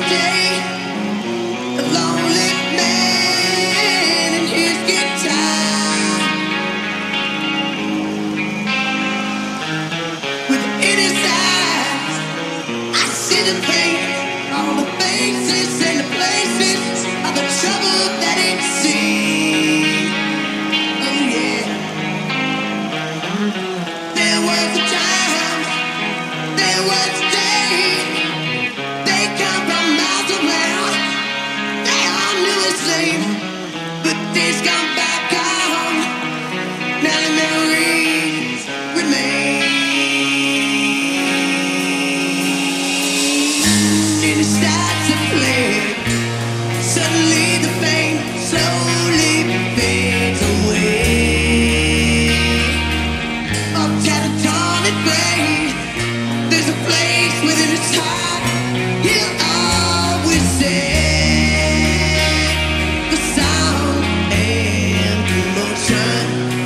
day, a lonely man and his guitar. Within his eyes, I see the pain, all the faces and the places of the trouble that it seems. Oh yeah. There was a time, there was a day, they come from miles around, they all knew his name, but days gone back on, now the memories remain. And it starts to play, suddenly the fame slowly fades away. Up tattered, torn and gray, there's a place within his heart he'll always stay. The sound and emotion.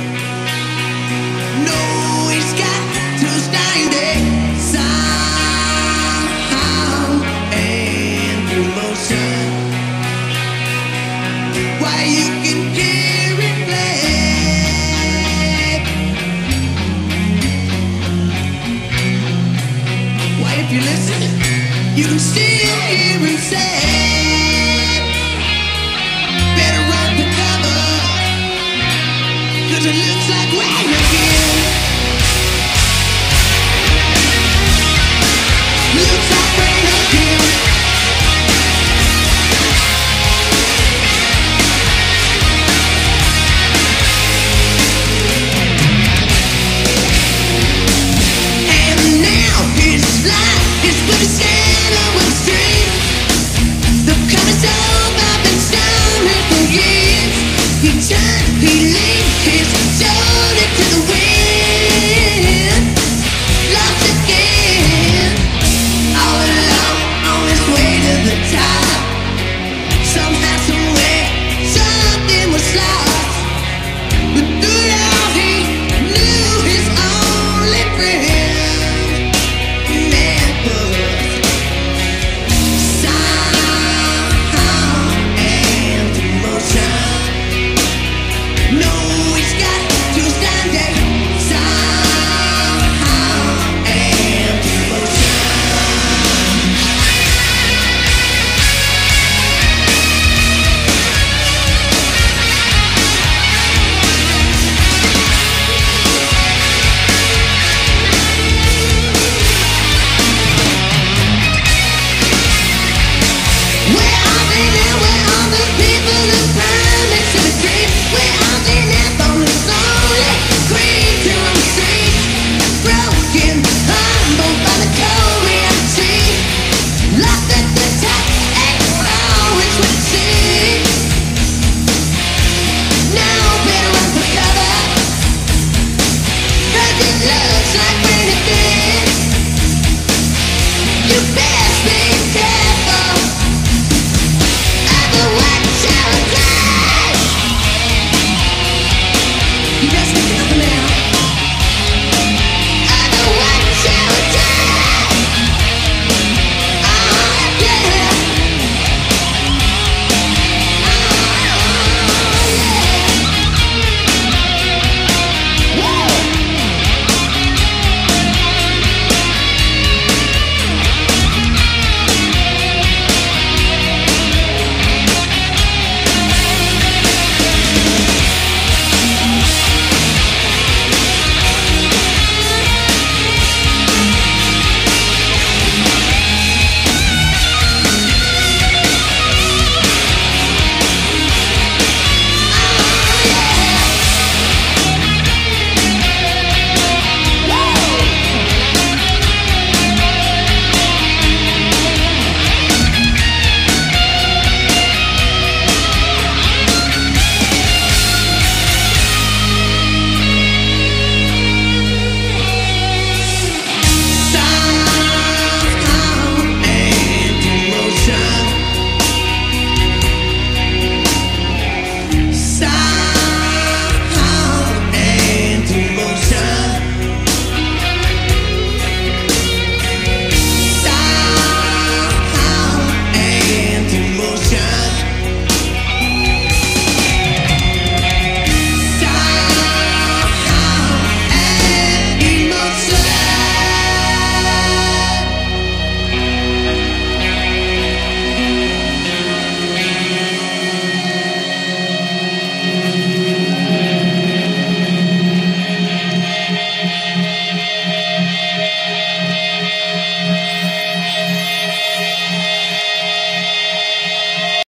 No, he's got those 90 sound and emotion. Why you can hear it play. Why if you listen, you can still hear him say.